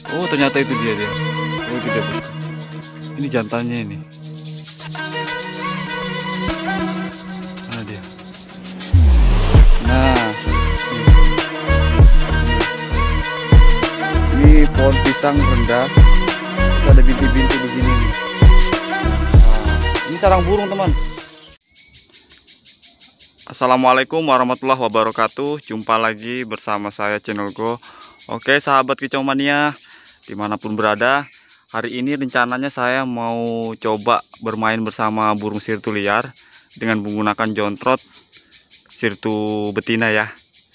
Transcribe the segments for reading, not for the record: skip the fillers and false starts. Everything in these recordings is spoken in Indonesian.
Oh, ternyata itu dia. Oh, itu dia. Ini jantannya ini. Mana dia? Nah, ini pohon pisang rendah. Terus ada binti-binti begini nih. Nah, ini sarang burung, teman. Assalamualaikum warahmatullahi wabarakatuh. Jumpa lagi bersama saya Channel Go. Oke sahabat kicau mania, dimanapun berada, hari ini rencananya saya mau coba bermain bersama burung sirtu liar dengan menggunakan jontrot sirtu betina ya.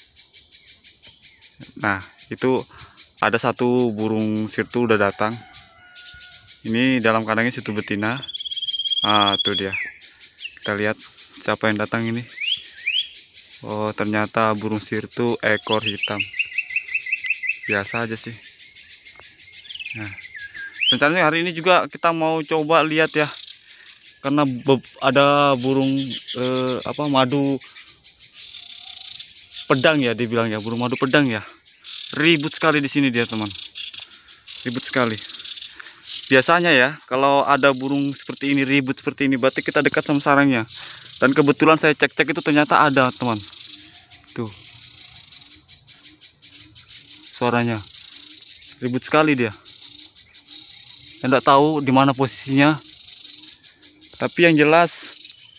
Nah, itu ada satu burung sirtu udah datang. Ini dalam kandangnya sirtu betina. Ah, tuh dia. Kita lihat siapa yang datang ini. Oh, ternyata burung sirtu ekor hitam. Biasa aja sih. Nah, rencananya hari ini juga kita mau coba lihat ya, karena ada burung madu pedang ya dibilang ya, burung madu pedang ya. Ribut sekali di sini dia, teman. Ribut sekali. Biasanya ya, kalau ada burung seperti ini ribut seperti ini, berarti kita dekat sama sarangnya. Dan kebetulan saya cek-cek itu ternyata ada, teman. Tuh. Suaranya. Ribut sekali dia. Saya enggak tahu di mana posisinya. Tapi yang jelas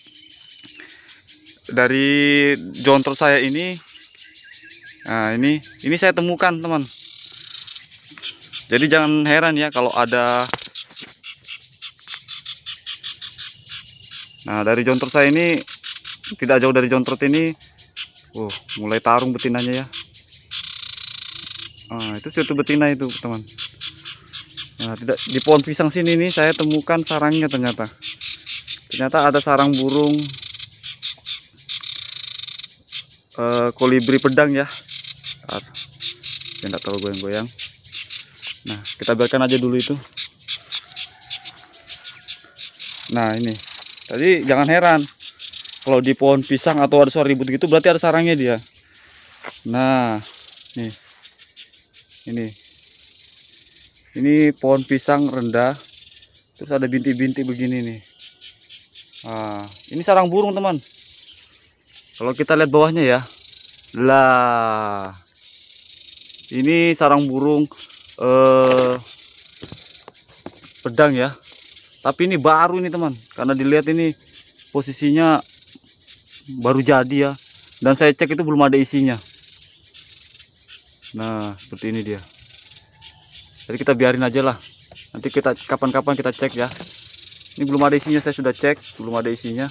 dari jontrot saya ini, nah ini saya temukan, teman. Jadi jangan heran ya kalau ada. Nah, dari jontrot saya ini, tidak jauh dari jontrot ini, mulai tarung betinanya ya. Nah, itu sirtu betina itu, teman. Nah, tidak di pohon pisang sini nih saya temukan sarangnya ternyata. Ternyata ada sarang burung kolibri pedang ya. Saya tidak tahu goyang-goyang. Nah, kita biarkan aja dulu itu. Nah, ini. Tadi jangan heran kalau di pohon pisang atau ada suara ribut gitu, berarti ada sarangnya dia. Nah, nih. Ini pohon pisang rendah. Terus ada binti-binti begini nih. Nah, ini sarang burung, teman. Kalau kita lihat bawahnya ya. Lah. Ini sarang burung pedang ya. Tapi ini baru ini, teman. Karena dilihat ini posisinya baru jadi ya. Dan saya cek itu belum ada isinya. Nah, seperti ini dia. Jadi kita biarin aja lah. Nanti kita kapan-kapan kita cek ya. Ini belum ada isinya, saya sudah cek, belum ada isinya.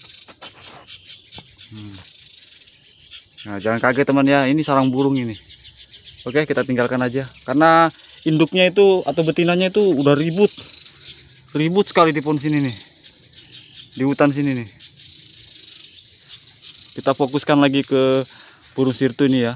Nah, jangan kaget teman ya, ini sarang burung ini. Oke, kita tinggalkan aja. Karena induknya itu atau betinanya itu udah ribut. Ribut sekali di pohon sini nih. Di hutan sini nih. Kita fokuskan lagi ke burung sirtu ini ya.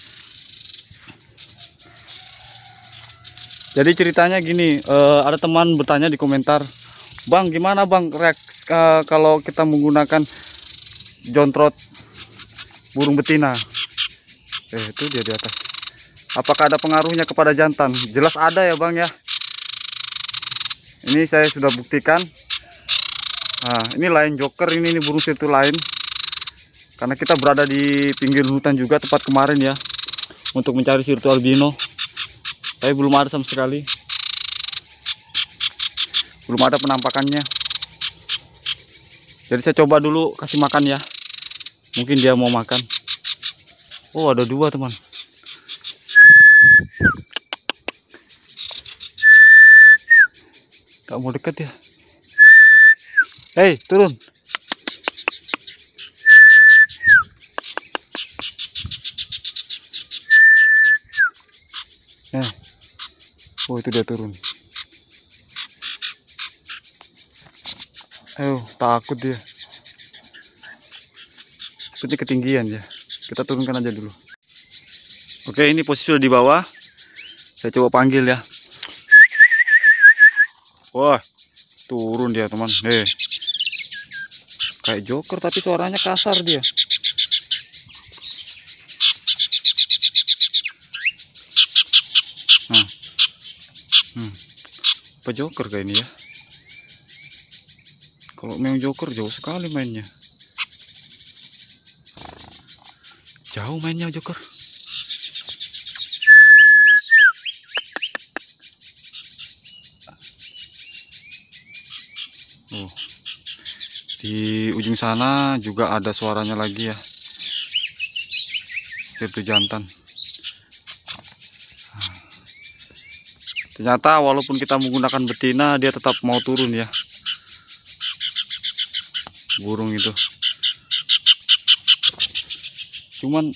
Jadi ceritanya gini, ada teman bertanya di komentar, "Bang, gimana Bang kalau kita menggunakan jontrot burung betina?" Itu dia di atas. Apakah ada pengaruhnya kepada jantan? Jelas ada ya Bang ya. Ini saya sudah buktikan. Nah, ini lain joker, ini burung sirtu lain. Karena kita berada di pinggir hutan juga tempat kemarin ya, untuk mencari sirtu albino. Tapi belum ada sama sekali. Belum ada penampakannya. Jadi saya coba dulu kasih makan ya. Mungkin dia mau makan. Oh, ada dua, teman. Gak mau dekat ya. Hei, turun. Oh, itu dia turun. Ayo, takut dia. Seperti ketinggian ya. Kita turunkan aja dulu. Oke, ini posisi sudah di bawah. Saya coba panggil ya. Wah, turun dia, teman. Kayak joker tapi suaranya kasar dia. Nah, Apa joker kayak ini ya? Kalau memang joker jauh sekali mainnya. Jauh mainnya joker. Oh. Di ujung sana juga ada suaranya lagi ya. Itu jantan. Ternyata walaupun kita menggunakan betina, dia tetap mau turun ya. Burung itu. Cuman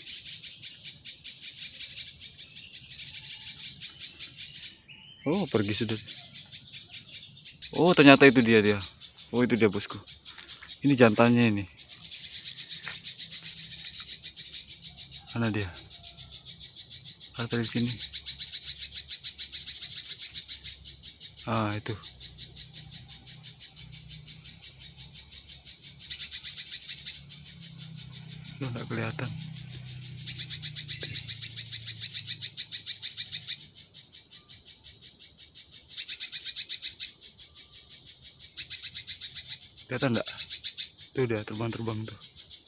oh, pergi sudah. Oh, ternyata itu dia. Oh, itu dia bosku. Ini jantannya ini. Mana dia? Ada di sini. Ah, itu. Loh, nggak kelihatan. Kelihatan enggak? Tuh dia terbang-terbang tuh.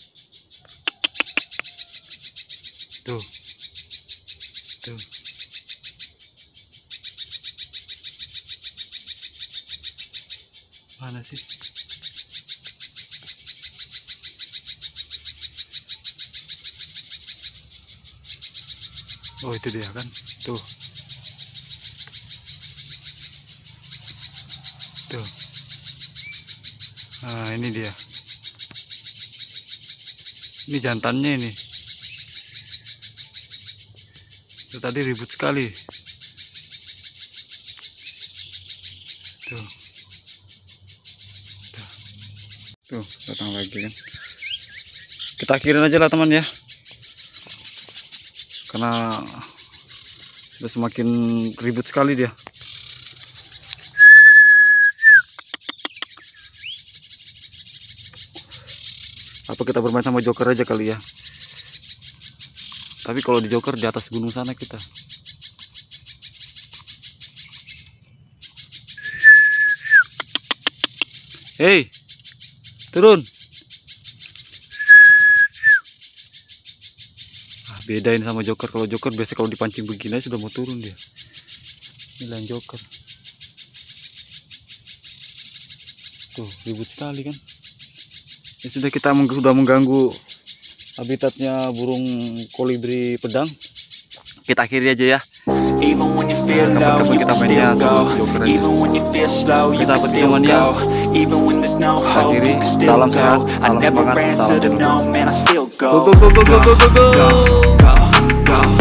Tuh. Tuh. Mana sih? Oh, itu dia kan. Tuh. Tuh. Nah, ini dia. Ini jantannya ini. Itu tadi ribut sekali. Tuh. Tuh, datang lagi kan. Kita akhirin aja lah teman ya. Karena sudah semakin ribut sekali dia. Apa kita bermain sama joker aja kali ya? Tapi kalau di joker di atas gunung sana kita. Hei, turun. Ah, bedain sama joker. Kalau joker biasa kalau dipancing begini sudah mau turun dia. Ini lain joker. Tuh, ribut sekali kan. Ya sudah, kita sudah mengganggu habitatnya burung kolibri pedang. Kita akhiri aja ya. Kapan-kapan kita mainnya sama joker aja. Kita berteman ya. Kita akhiri. Salam sehat, salam semangat, salam hidup. Go go go go go go go go.